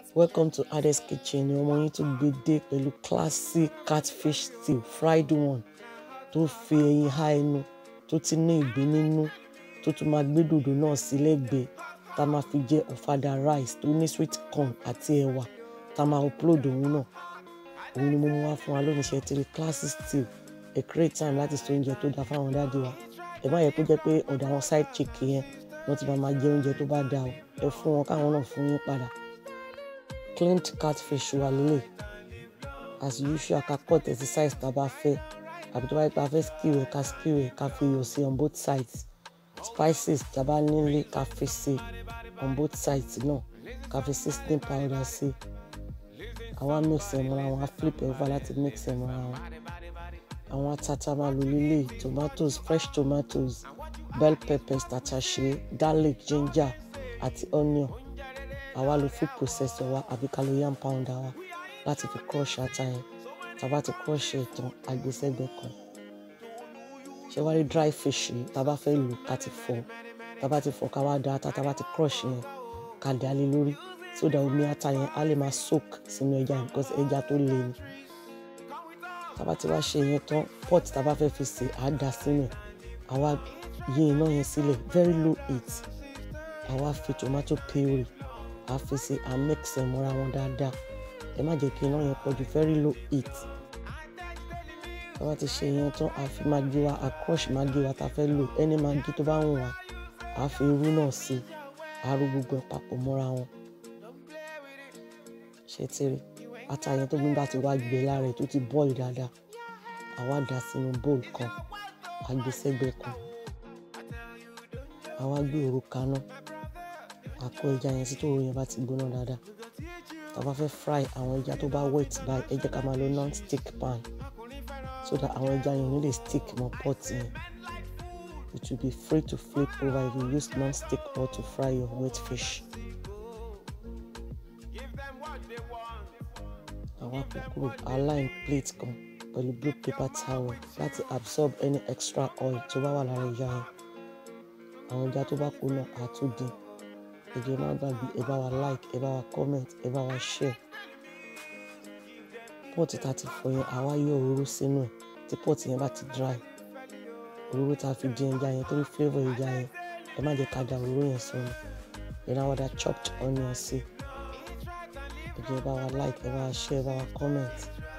Welcome to Ades Kitchen. Ọmọ yín tún gbé dé pẹ̀lú classic catfish stew, fried one, tó fi ẹyin há ẹnu, tó ti ní ìgbín nínú, tó tún máa gbé dòdò náà sí lẹ́gbẹ̀ẹ́, tá máa fi jẹ ọ̀fadà rice tó ní sweet corn àti ẹ̀wà, tá máa upload òun náà. Òun ni mo mú wá fún wa lónìí ṣe ti rí classic stew. A great time láti ṣe oúnjẹ tó dáa fáwọn dáàdì wa. Ẹ má yẹ kó jẹ́ pé ọ̀dọ̀ àwọn side chick yẹn wọ́n ti máa jẹ oúnjẹ tó bá dáa o. Ẹ fún wọn káwọn náà fún yín padà. Cleaned catfish wà lélẹ̀. As usual, ká cut ẹ̀ sí size tá bá fẹ́. Àbí tó bá yẹ pé a fẹ́ skewer ká fi iyọ̀ sí on both sides. Spices tá bá nílé ká fi sí on both sides náà. Ká fi seasoning powder sí. Àwa mix ẹ̀ mọ́ra wọn, a flip ẹ̀ over láti mix ẹ̀ mọ́ra wọn. Àwọn atata máa lò lélẹ̀, tomatoes, fresh tomatoes, bell peppers, tàtàṣé, garlic, ginger àti onion. Àwa lo food processor wa àbí ká lo yam pounder wa láti fi crush ata yẹn. Tá bá ti crush ẹ̀ tán, a gbé sẹ́gbẹ̀ kan. Ṣé wá rí dry fish yìí, tá bá fẹ́ lò ká ti fọ̀. Tá bá ti fọ̀ ká wá da ata, tá bá ti crush yẹn ká dà lé lórí. So that omi ata yẹn á lè máa soak sínú ẹja yẹn because ẹja tó le ni. Tá bá ti wá ṣe yẹn tán, pot tá bá fẹ́ fi sè á dà sínú ẹ̀. Àwa yí iná yẹn sílẹ̀ very low heat. Àwa fi tomato puree a fi sí a mix ẹ̀ mọ́ra wọn dáadáa. Ẹ má jẹ́ kí iná yẹn pọ̀jù, very low heat. Tá bá ti ṣe yẹn tán, a fi maggi wa, a crush maggi wa tá fẹ́ lò. Ẹni maggi tó bá wù wá, a fi irú náà sí. A ro gbogbo ẹ̀ papọ̀ mọ́ra wọn. Ṣé ti rí? Ata yẹn tó gbín bá ti wá gbẹ lára ẹ̀ tó ti boil dáadáa. Àwa dà sínú bowl kan, a gbé sẹ́gbẹ̀ kan. Àwa gbé òróró kaná. A kó ẹja yẹn sí tó òróró yẹn bá ti gbóná dáadáa. Tá bá fẹ́ fry àwọn ẹja tó bá wet báyìí, ẹ jẹ́ ká máa lo non-stick pan so that àwọn ẹja yẹn ò ní lè stick mọ́ pot yẹn. It will be free to flip over if you use non-stick pot to fry your wet fish. Àwa kò kúrò align plate kan pẹ̀lú blue paper towel láti absorb any extra oil tó bá wà lára ẹja yẹn. Àwọn ẹja tó bá kú náà á tún dín. Ẹ jẹ́ má gbàgbé, ẹ bá wa like, ẹ bá wa comment, ẹ bá wa share. Pot tá ti fọ̀ yẹn, àwa yọ òróró sínú ẹ̀. Tí pot yẹn bá ti dry, òróró tá fi dín ẹja yẹn torí flavour ẹja yẹn, ẹ má jẹ́ ká da òróró yẹn sọnù. Then àwa dà chopped onion sí. Ẹ jẹ́ ẹ bá wa like, ẹ bá wa share, ẹ bá wa comment.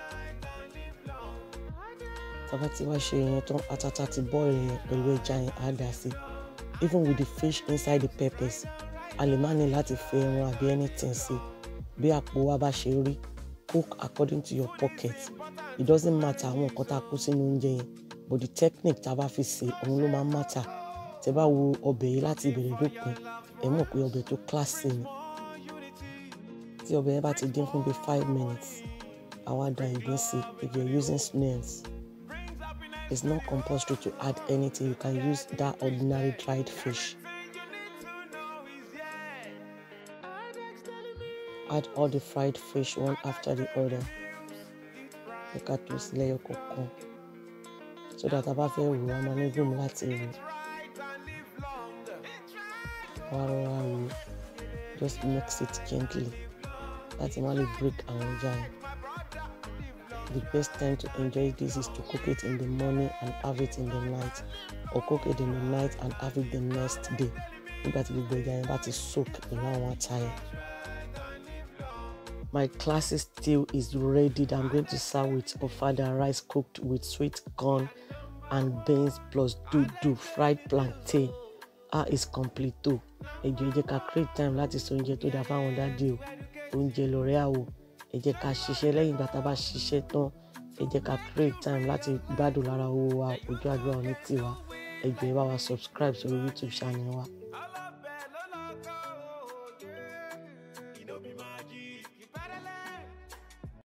Tá bá ti wá ṣe yẹn tán, atata ti boil yẹn pẹ̀lú ẹja yẹn á dà sí. Even with the fish inside the peppers, a lè má ní láti fi ẹran àbí anything sí. Bí àpò wa bá ṣe rí, cook according to your pocket. It doesn't matter àwọn nǹkan tá kó sínú oúnjẹ yẹn, but the technique tá bá fi sè òun ló máa matter. Tẹ́ bá wo ọbẹ̀ yìí láti ìbẹ̀rẹ̀ dópin, ẹ mọ̀ pé ọbẹ̀ tó classy ni. Tí ọbẹ̀ yẹn bá ti dín fún bí 5 minutes, àwa dà ìgbín sí if you're using snails. It's not compulsory to add anything. You can use that ordinary dried fish. Add all the fried fish one after the other. Ẹ ká tó sílẹ̀ yọ kọ̀ọ̀kan. So that a bá fẹ́ rò, a máa ní room láti rò. Àwa rọra rò. Just mix it gently. Láti má lè break àwọn ẹja yẹn. The best time to enjoy this is to cook it in the morning and have it in the night, or cook it in the night and have it the next day. Nígbà tí gbogbo ẹja yẹn bá ti soak pẹ̀lú àwọn ata yẹn. My classic stew is ready. I'm going to serve with ofada rice cooked with sweet corn and beans plus dodo, fried plantain. It's complete too. Ẹ jẹ́ ká create time láti ṣe oúnjẹ tó dáa fáwọn dáàdì o. Oúnjẹ lọ́rẹ́ àwò. Ẹ jẹ́ ká ṣiṣẹ́ lẹ́yìn ìgbà tá bá ṣiṣẹ́ tán. Ẹ jẹ́ ká create time láti gbádùn lára owó wa, ojú àdúrà ní tiwa. Ẹ jọ̀ọ́ ẹ bá wa subscribe sórí YouTube channel wa.